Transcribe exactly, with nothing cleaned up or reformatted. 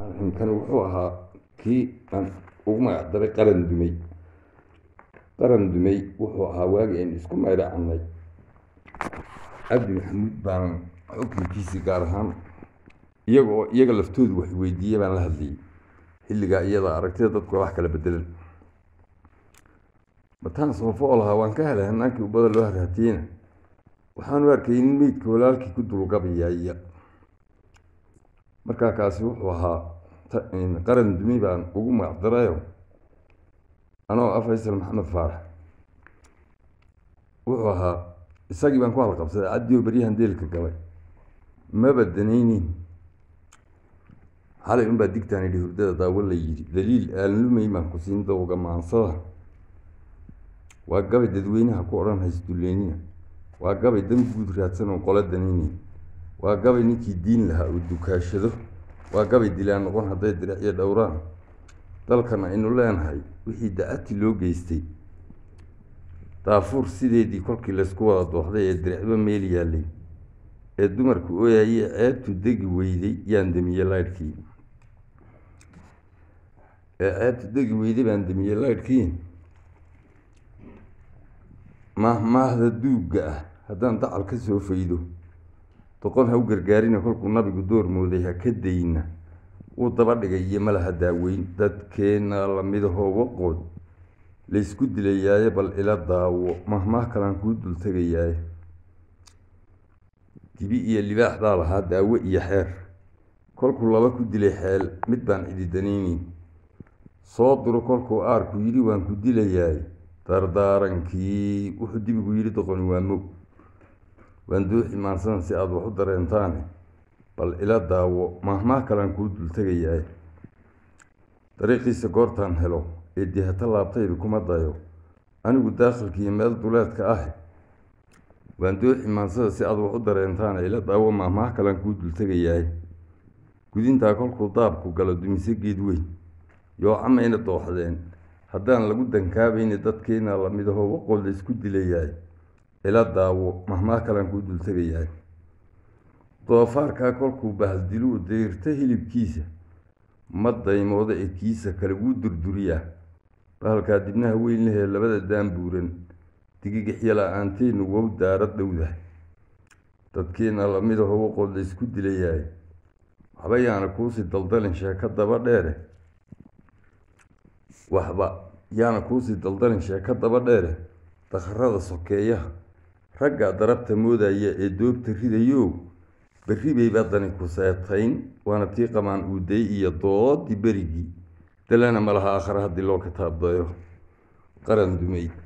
kan wuxuu ahaa kii aan ugu magac daray qaran dumay qaran dumay wuxuu ahaa waagi aynu isku maydhacannay cabdi maxamuud baanan xukunkiisii gaar ahaan iyaga oo iyaga laftoodu wax weydiiyey baan la hadlayay xilligaa iyada aragtida dadku wax kala bedelan bataan soofo lahaa waan ka helay hannaankii ubada loo harhaatiyeyna waxaan u arkay in meydka walaalkii ku dulgabayaya markaa kaasi wuxuu ahaa qaran dumay baan ugu magac darayo anoo ah faysal maxamed faarax wuxuu ahaa isagii baan ku halqabsaday caddioo beryahan deelka galay ma badanaynin xalay unbaa digtaan idhi hurdada daawo la yidhi daliil aan lumay baan ku siin dowga maansada waa gabay dadweynaha ku odhan haysduleynina waa gabay dan guud raadsan oo qola danaynin waa gabay ninkii diin lahaa uu dukaashado waa gabay dilaan noqon hadday diracyo dhowraan dalkan aynu leenahay wixii da-ati loo geystay daafuur sideedii kolkii laysku wada dooxday ee diracba meel yaallay ee dumarku ooyayee ceebtu degi weyday yaan damiye laydhkii ee ceebtu degi weyday baan damiye laydhkii mahmaahda duugga ah haddaan dacal ka soo faydo doqon ha u gargaarina kolkuu nabigu door mooday ha ka dayna wuu daba dhigay iyo malaha daaweyn dadkeenna lamidahoo waqood laysku dilayaaye bal ila daawo mahmaah kalaan kuu dul tegayaaye dibi iyo libaaxdaa lahaa daawo iyo xeer kolkuu laba ku dilay xeel mid baan cididanaynin soo duro kolkuu aarku yidhi waan ku dilayaaye dardaarankii wuxuu dibigu yidhi doqoni waa mog waan dooxi maansadan si aada wax u dareentaane bal ila daawo mahmaah kalaan kuu dul tegayaaye dariiqiisa goortaan helo ee dihata laabtaydu kuma dayo anigu daakhilkiiyo meel duleedka ah waan dooxi maansada si aad wax u dareentaane ila daawo mahmaah kalaan kuu dul tegayaaye gudintaa kolkuu daabku galo dumise geed weyn yoocamayna dooxdeen haddaan lagu dankaabayna dadkeena lamidahoo waqood la isku dilayaaye ila daawo mahmaah kalaan kuu dul tegayaaye doofaarkaa kolkuu bahaldiluu dayrta hilibkiisa ma daymooda ee kiisa kale wuu durduriyaa bahalkaa dibnaha weyn lehee labada daanbuuran digigixya la-aanteenu wow daara dhowda dadkeena lamidahoo waqood la isku dilayaaye waxba yaana kuusii daldalin sheeko daba dheere waxba yaana kuusii daldalin sheeko daba dheere dakharada sokeeyaha raggaa darabta moodaya ee doobta ridayo berri bayba dani ku seetayn waana tii qamaan uuday iyo doodii berigii dalana malaha aakhare haddii loo kitaabdayo qaran dumay